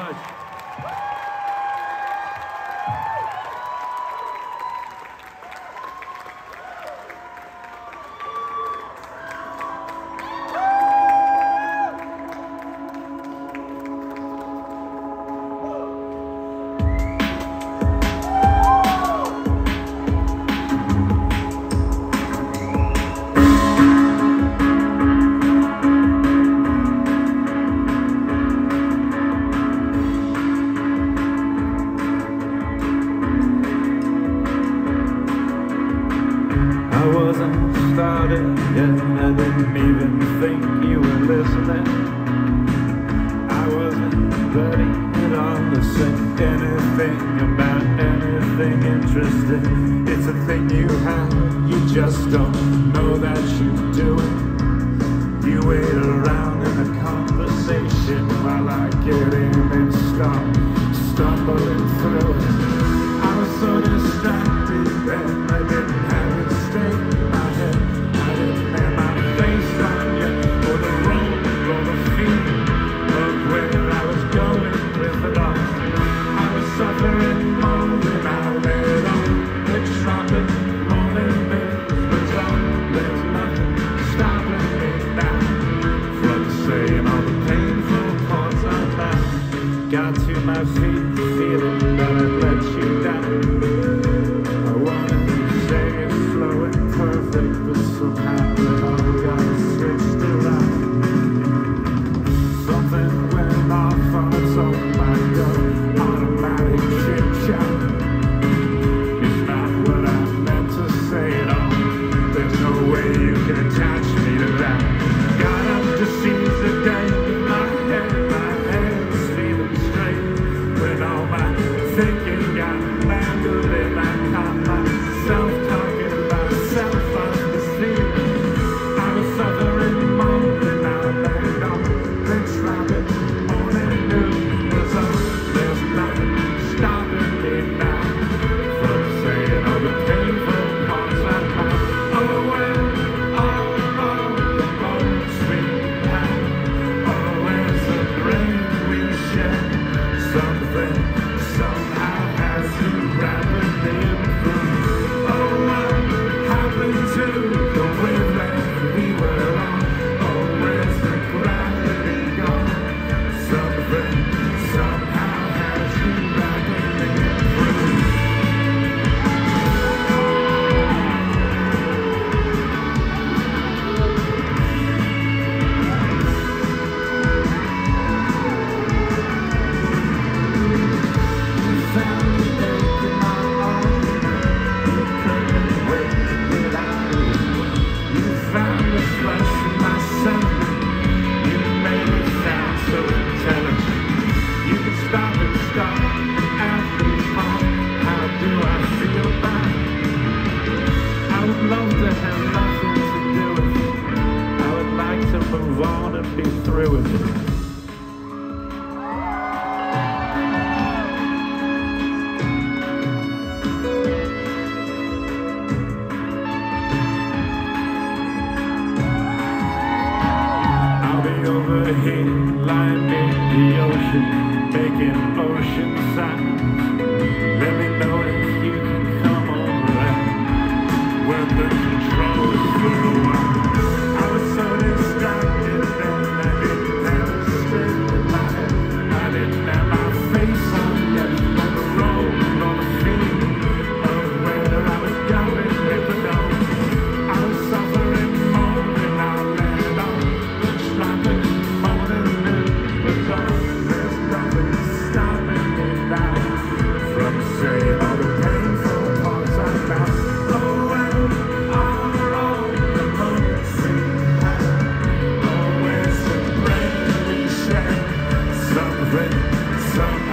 much. I wasn't started yet, I didn't even think you were listening. I wasn't ready at all to say anything about anything interesting. It's a thing you have, you just don't know that you do it. You wait around in a conversation while I get in and start stumbling through it. I was so distracted then I didn't have it straight in my head. I didn't have my face on yet, or the road, or the feeling of where I was going with it all. I was suffering more than I let on. The Tropic rolling bills on. There's nothing stopping me now from saying all the painful parts out loud. Got to my feet, feeling that I let you down. I wanted to say it's flowing perfect, but somehow it all got switched around. Something went off on its own, my God, automatic chit-chat. It's not what I meant to say at all. There's no way you can attach me to that. Got up to seize the day, my head's feeling straight. When all my thinking got mangled and I caught myself talking about self-esteem. I was suffering more than I let on. The Tropic morning news was on. There's nothing stopping me now from saying all the painful parts I have. Oh well, the moments we had. Oh, where's the brain we share? Something somehow has to rapidly improve. Oh, what happened to the wavelength we were on? Oh, where's the gravity gone? Something somehow has to rapidly improve. Move on and be through with it. I'll be over here, lying near the ocean, making ocean sounds. Let me know if you can come over and work the controls for a while. I was so distracted then I didn't have it straight in my head. I didn't have my face on yet, on the road, on the feeling of where I was going with the dawn. I was suffering more than I let on. The Tropic morning news was on. There's nothing stopping me now from saying all the painful parts I found. Oh well, all the moments we had. Oh, where's the brain we share? Something